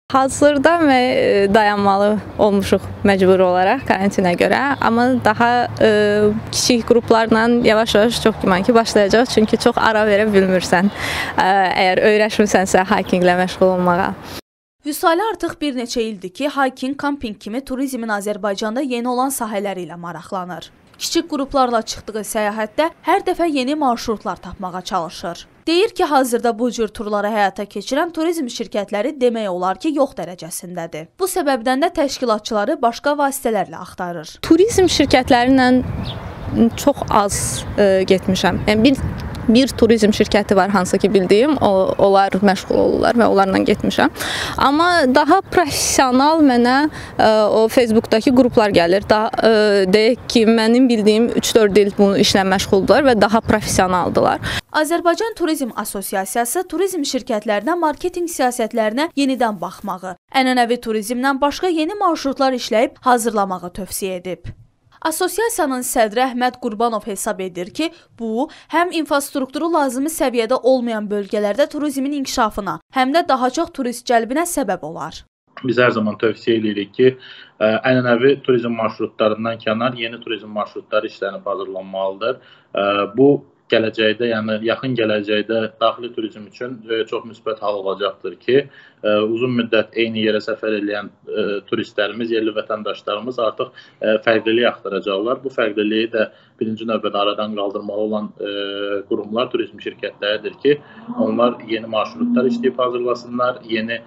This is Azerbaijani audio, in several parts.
Hazırda dayanmalı olmuşuq məcburi olaraq karantinə görə, amma daha kiçik qruplarla yavaş-yavaş çox güman ki başlayacaq. Çünki çox ara verə bilmirsən, əgər öyrəşmirsənsə hikinqlə məşğul olmağa. Vüsalə artıq bir neçə ildir ki, hiking, kamping kimi turizmin Azərbaycanda yeni olan sahələri ilə maraqlanır. Kiçik qruplarla çıxdığı səyahətdə hər dəfə yeni marşrutlar tapmağa çalışır. Deyir ki, hazırda bu cür turları həyata keçirən turizm şirkətləri demək olar ki, yox dərəcəsindədir. Bu səbəbdən də təşkilatçıları başqa vasitələrlə axtarır. Turizm şirkətləri ilə çox az getmişəm. Yəni bir turizm şirkəti var, hansı ki bildiyim, onlar məşğul olurlar və onlarla getmişəm. Amma daha professional mənə o Facebookdakı qruplar gəlir. Deyək ki, mənim bildiyim 3-4 il bunu işlə məşğuldular və daha professionaldılar. Azərbaycan Turizm Asosiasiyası turizm şirkətlərinə marketinq siyasətlərinə yenidən baxmağı, ənənəvi turizmlə başqa yeni marşrutlar işləyib hazırlamağı tövsiyə edib. Asosiasiyanın sədri Əhməd Qurbanov hesab edir ki, bu, həm infrastrukturu lazımi səviyyədə olmayan bölgələrdə turizmin inkişafına, həm də daha çox turist cəlbinə səbəb olar. Biz hər zaman tövsiyə edirik ki, ənənəvi turizm marşrutlarından kənar yeni turizm marşrutları işlənib hazırlanmalıdır. Bu, gələcəkdə, yəni yaxın gələcəkdə daxili turizm üçün çox müsbət hal olacaqdır ki, uzun müddət eyni yerə səfər edən turistlərimiz, yerli vətəndaşlarımız artıq fərqlilik axtaracaqlar. Bu fərqliliyi də birinci növbədə aradan qaldırmalı olan qurumlar, turizm şirkətləridir ki, onlar yeni marşrutlar işləyib hazırlasınlar, yeni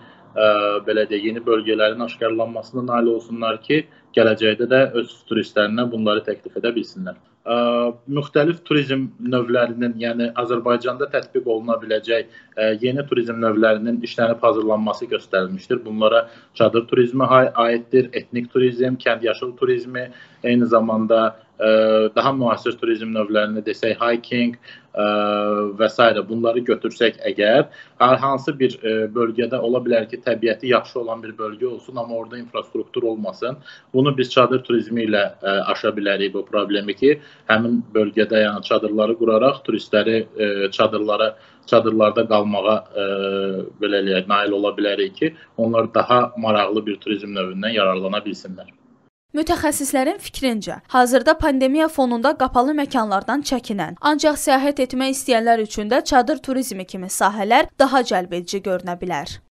bölgələrin aşkarlanmasına nail olsunlar ki, gələcəkdə də öz turistlərinə bunları təklif edə bilsinlər. Müxtəlif turizm növlərinin, yəni Azərbaycanda tətbiq oluna biləcək yeni turizm növlərinin işlənib hazırlanması göstərilmişdir. Bunlara çadır turizmi aiddir, etnik turizm, kənd-yaşıl turizmi, eyni zamanda daha müasir turizm növlərini desək, hiking və s. bunları götürsək əgər, hansı bir bölgədə ola bilər ki, təbiəti yaxşı olan bir bölgə olsun, amma orada infrastruktur olmasın. Bunu biz çadır turizmi ilə aşa bilərik bu problemi ki, həmin bölgədə yəni çadırları quraraq turistləri çadırlarda qalmağa nail ola bilərik ki, onlar daha maraqlı bir turizm növündən yararlana bilsinlər. Mütəxəssislərin fikrincə, hazırda pandemiya fonunda qapalı məkanlardan çəkinən, ancaq səyahət etmək istəyənlər üçün də çadır turizmi kimi sahələr daha cəlbedici görünə bilər.